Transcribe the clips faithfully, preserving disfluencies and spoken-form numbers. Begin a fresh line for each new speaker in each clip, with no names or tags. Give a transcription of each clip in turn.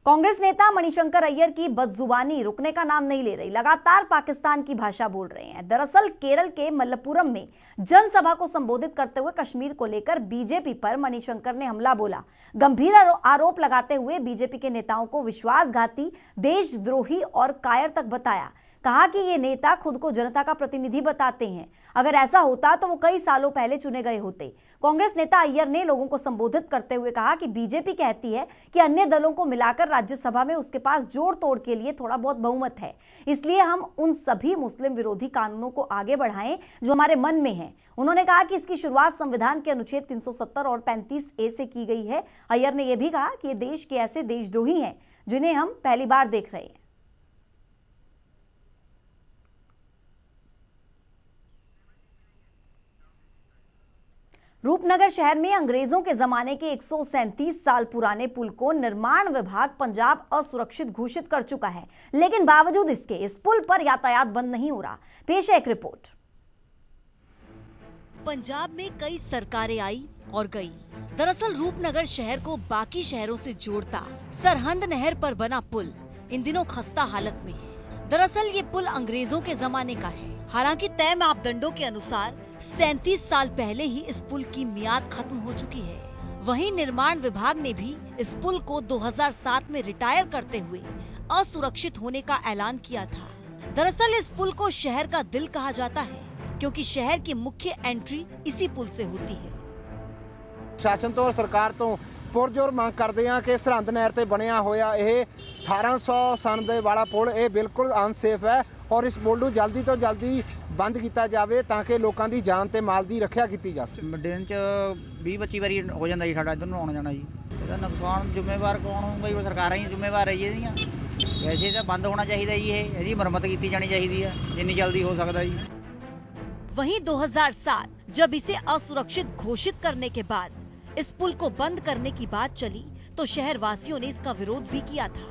कांग्रेस नेता मणिशंकर अय्यर की बदजुबानी रुकने का नाम नहीं ले रही, लगातार पाकिस्तान की भाषा बोल रहे हैं। दरअसल केरल के मलप्पुरम में जनसभा को संबोधित करते हुए कश्मीर को लेकर बीजेपी पर मणिशंकर ने हमला बोला। गंभीर आरोप लगाते हुए बीजेपी के नेताओं को विश्वासघाती, देशद्रोही और कायर तक बताया। कहा कि ये नेता खुद को जनता का प्रतिनिधि बताते हैं, अगर ऐसा होता तो वो कई सालों पहले चुने गए होते। कांग्रेस नेता अय्यर ने लोगों को संबोधित करते हुए कहा कि बीजेपी कहती है कि अन्य दलों को मिलाकर राज्यसभा में उसके पास जोड़ तोड़ के लिए थोड़ा बहुत बहुमत है, इसलिए हम उन सभी मुस्लिम विरोधी कानूनों को आगे बढ़ाएं जो हमारे मन में है। उन्होंने कहा कि इसकी शुरुआत संविधान के अनुच्छेद तीन सौ सत्तर और पैंतीस ए से की गई है। अय्यर ने यह भी कहा कि ये देश के ऐसे देशद्रोही हैं जिन्हें हम पहली बार देख रहे हैं। रूपनगर शहर में अंग्रेजों के जमाने के एक सौ सैंतीस साल पुराने पुल को निर्माण विभाग पंजाब असुरक्षित घोषित कर चुका है, लेकिन बावजूद इसके इस पुल पर यातायात बंद नहीं हो रहा। पेश है एक रिपोर्ट।
पंजाब में कई सरकारें आई और गई। दरअसल रूपनगर शहर को बाकी शहरों से जोड़ता सरहंद नहर पर बना पुल इन दिनों खस्ता हालत में है। दरअसल ये पुल अंग्रेजों के जमाने का है। हालांकि तय मापदंडों के अनुसार सैंतीस साल पहले ही इस पुल की मियाद खत्म हो चुकी है। वहीं निर्माण विभाग ने भी इस पुल को दो हज़ार सात में रिटायर करते हुए असुरक्षित होने का ऐलान किया था। दरअसल इस पुल को शहर का दिल कहा जाता है, क्योंकि शहर की मुख्य एंट्री इसी पुल से होती है।
शासन तो और सरकार तो पुरजोर मांग करते हैं कि सरहंद नहर ते बनया होया यह अठारह सौ सन दे वाला पुल ये बिल्कुल अनसेफ है और इस पुल ਨੂੰ जल्दी तो जल्दी बंद किया जाए ताकि लोगों की जान ते माल की रक्षा की जा सके।
दिन च बीस पच्ची बारी हो जाता जी साडा इधर नूं आउणा जाना जी। ਇਹਦਾ नुकसान जिम्मेवार कौन होगा जी? सरकारां ही जिम्मेवार है जी। वैसे तो बंद होना चाहिए जी, ये मरम्मत की जानी चाहिए है जितनी जल्दी हो सकता जी।
वहीं दो हज़ार सात जब इसे असुरक्षित घोषित करने के बाद इस पुल को बंद करने की बात चली तो शहर वासियों ने इसका विरोध भी किया था।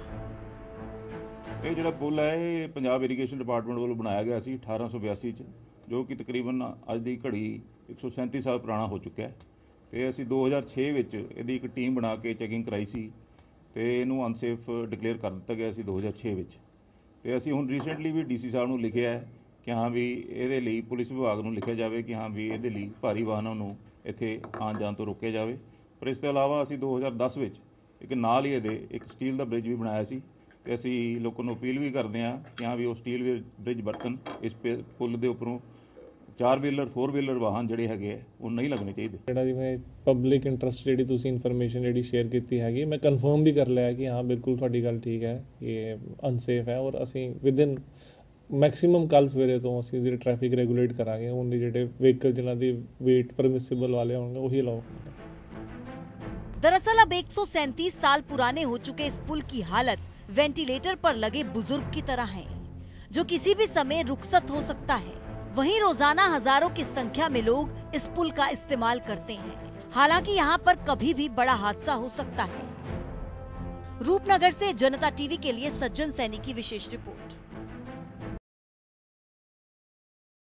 ਇਹ ਜਿਹੜਾ ਪੁਲ ਹੈ ਇਹ ਪੰਜਾਬ ਇਰੀਗੇਸ਼ਨ ਡਿਪਾਰਟਮੈਂਟ ਵੱਲੋਂ ਬਣਾਇਆ ਗਿਆ ਸੀ ਅਠਾਰਾਂ ਸੌ ਬਿਆਸੀ ਚ, ਜੋ ਕਿ ਤਕਰੀਬਨ ਅੱਜ ਦੀ ਘੜੀ ਇੱਕ ਸੌ ਸੈਂਤੀ ਸਾਲ ਪੁਰਾਣਾ ਹੋ ਚੁੱਕਾ ਹੈ। ਤੇ ਅਸੀਂ ਦੋ ਹਜ਼ਾਰ ਛੇ ਵਿੱਚ ਇਹਦੀ ਇੱਕ ਟੀਮ ਬਣਾ ਕੇ ਚੈਕਿੰਗ ਕਰਾਈ ਸੀ ਤੇ ਇਹਨੂੰ ਅਨਸੇਫ ਡਿਕਲੇਅਰ ਕਰ ਦਿੱਤਾ ਗਿਆ ਸੀ ਦੋ ਹਜ਼ਾਰ ਛੇ ਵਿੱਚ। ਤੇ ਅਸੀਂ ਹੁਣ ਰੀਸੈਂਟਲੀ ਵੀ ਡੀਸੀ ਸਾਹਿਬ ਨੂੰ ਲਿਖਿਆ ਹੈ ਕਿ ਹਾਂ ਵੀ ਇਹਦੇ ਲਈ ਪੁਲਿਸ ਵਿਭਾਗ ਨੂੰ ਲਿਖਿਆ ਜਾਵੇ ਕਿ ਹਾਂ ਵੀ ਇਹਦੇ ਲਈ ਭਾਰੀ ਵਾਹਨਾਂ ਨੂੰ ਇੱਥੇ ਆਉਣ ਜਾਣ ਤੋਂ ਰੋਕਿਆ ਜਾਵੇ। ਪਰ ਇਸ ਤੋਂ ਇਲਾਵਾ ਅਸੀਂ ਦੋ ਹਜ਼ਾਰ ਦਸ ਵਿੱਚ ਇੱਕ ਨਾਲ ਹੀ ਇਹਦੇ ਇੱਕ ਸਟੀਲ ਦਾ ਬ੍ਰਿਜ ਵੀ ਬਣਾਇਆ ਸੀ ਤੇ ਅਸੀਂ ਲੋਕਾਂ ਨੂੰ ਅਪੀਲ ਵੀ ਕਰਦੇ ਹਾਂ ਕਿ ਹਾਂ ਵੀ ਉਹ ਸਟੀਲ ਬ੍ਰਿਜ ਬਰਤਨ ਇਸ ਪੁਲ ਦੇ ਉੱਪਰੋਂ ਚਾਰ ਵੀਲਰ फोर ਵੀਲਰ ਵਾਹਨ ਜਿਹੜੇ ਹੈਗੇ ਉਹ ਨਹੀਂ ਲੱਗਣੇ ਚਾਹੀਦੇ।
ਜਿਹੜਾ ਜਿਵੇਂ ਪਬਲਿਕ ਇੰਟਰਸਟ ਜਿਹੜੀ ਤੁਸੀਂ ਇਨਫੋਰਮੇਸ਼ਨ ਜਿਹੜੀ ਸ਼ੇਅਰ ਕੀਤੀ ਹੈਗੀ, ਮੈਂ ਕਨਫਰਮ ਵੀ ਕਰ ਲਿਆ ਕਿ ਹਾਂ ਬਿਲਕੁਲ ਤੁਹਾਡੀ ਗੱਲ ਠੀਕ ਹੈ, ਇਹ ਅਨਸੇਫ ਹੈ ਔਰ ਅਸੀਂ ਵਿਦਿਨ मैक्सीमम कल सवेरे तो ਅਸੀਂ ਜਿਹੜੇ ट्रैफिक रेगूलेट करांगे उन ਜਿਹੜੇ व्हीकल जिन्हां ਦੀ वेट परमिसिबल वाले होंगे वही अलाउ करेंगे।
दरअसल अब एक सौ सैंतीस साल पुराने हो चुके इस पुल की हालत वेंटिलेटर पर लगे बुजुर्ग की तरह है, जो किसी भी समय रुखसत हो सकता है। वहीं रोजाना हजारों की संख्या में लोग इस पुल का इस्तेमाल करते हैं। हालांकि यहाँ पर कभी भी बड़ा हादसा हो सकता है। रूपनगर से जनता टीवी के लिए सज्जन सैनी की विशेष रिपोर्ट।